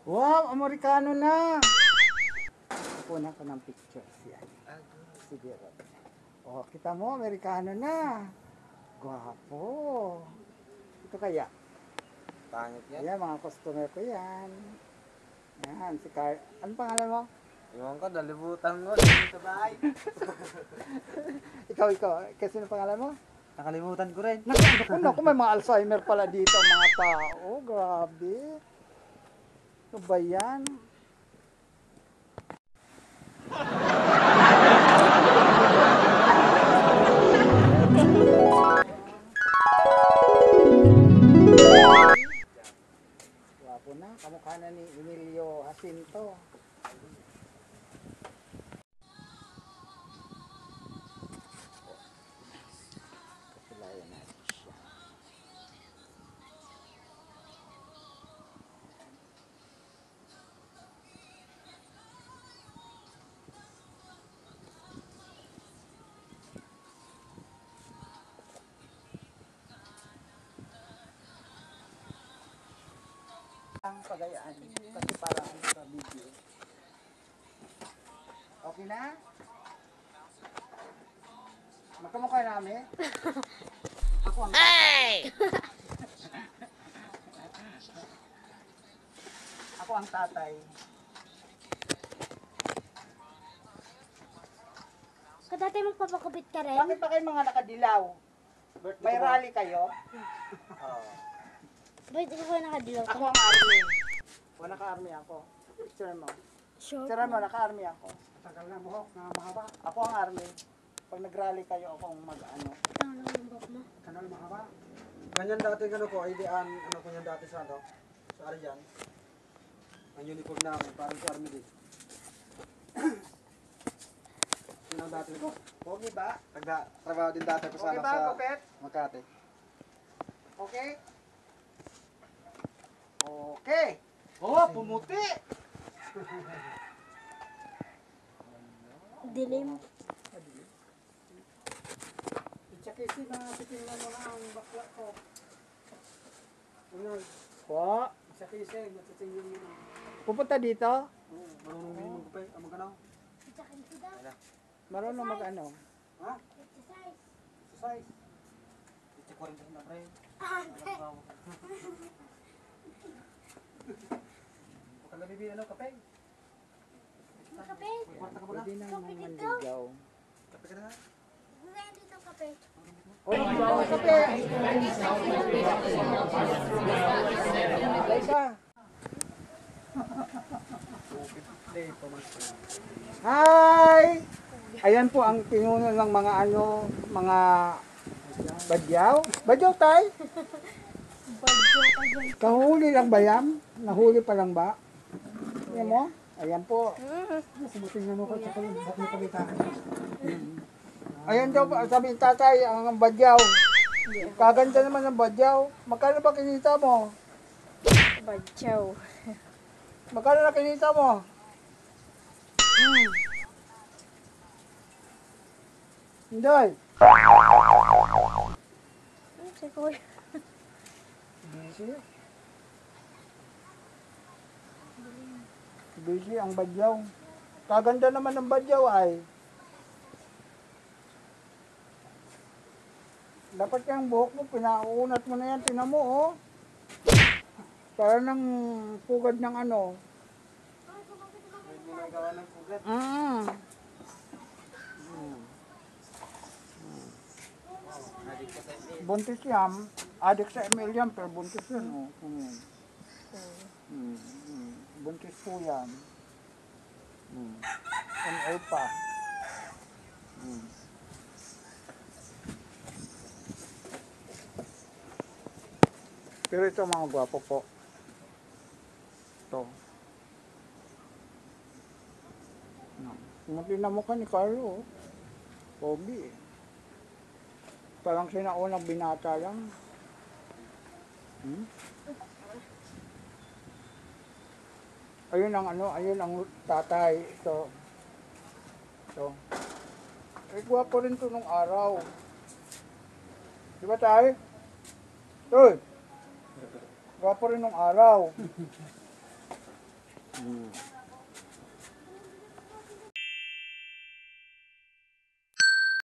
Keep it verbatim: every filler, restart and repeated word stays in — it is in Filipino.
Wow, Amerikano na. Kunan ko ng pictures yan. Sige. Oh, kita mo, Amerikano na. Gwapo. Ito kaya? Pangit yan. Ayan, mga customer ko yan. Yan, si Car... Ano pangalan mo? Iwan ko, nalibutan mo. Dito sa bahay. Ikaw, ikaw. Kasi ano pangalan mo? Nakalimutan ko rin. Naku, naku, naku, may mga Alzheimer pala dito, mga tao. Grabe. Ano ba yan? Wapo na, kamukha na ni Emilio Jacinto. Kapulayan natin siya. Ang pagayaan kasi para ano sa video. Okay na? Magkamukha namin? Ako ang tatay. Ako ang tatay. Kadati magpapakupit ka rin? Bakit ba kayo mga nakadilaw? May rally kayo? Oo. Ba't ikaw kayo nakadilaw ka? Ako ang army. O naka-army ako. Picture mo. Sure. Picture mo, naka-army ako. Tagal na buhok na mahaba. Ako ang army. Pag nag-rally kayo, ako ang mag-ano. Ano lang yung buhok mo? Kanal mahaba. Ganyan dati ano ko, idean, ano ko yan dati sa ano, sa Aryan. Ang uniform namin, parang sa army din. Yun ang dati ko. Pogi ba? Tagda, trabaho din dati ko sa, Okay ano, ba, sa Kopet? Makati. Okay? Okay. Oh, pumuti! Dilim. Itsakisi na titingnan mo na ang bakla ko. Ano? Po? Itsakisi, matitingin mo na. Pupunta dito? Oo, marunong minimum ko pa eh. Amang ganaw. Itsakin ko daw. Marunong mag-ano? Ha? Exercise. Exercise. Iti ko rin kasi na pre. Ah, Huwag ka nabibili ano, kape. kape. Kwarta ka muna. Pwede na Kape naman dito. ligaw. Kape ka na nga. Wala dito kape. Oh, bawal kape! Laika! Hi! Ayan po ang pinuno ng mga ano, mga badyaw. Badyaw tay? Kahuli lang ba yan? Nahuli pa lang ba? Ayan mo? Ayan po. Tingnan mo ko sa kalita. Ayan daw, sabi ng tatay, ang badyaw. Kaganda naman ng badyaw. Magkano ba kinita mo? Badyaw. Magkano na kinita mo? Hmm. Hindi. Si Kuya. Busy. Busy ang badyaw. Kaganda naman ng badyaw ay. Dapat yung buhok mo, pinaunat mo na yan, tinan mo oh. Para ng pugad ng ano. Hindi na gawa ng pugat. Mm. Adik ka sa email. Buntis yan. Adik sa email yan, pero buntis yan. Oh. Mm. Mm. Mm. Buntis po yan. Mm. M A pa. Mm. Pero ito mga gwapo po. Ito. No. Tingnan na mukha ni Carlo. Oh. Pogi eh. Parang sinaunang binata lang. Hmm? Ayun ang ano, ayun ang tatay. Ito. Ito. Eh, gwapo rin to nung araw. Di ba tayo? Uy! Gwapo rin nung araw. Hmm.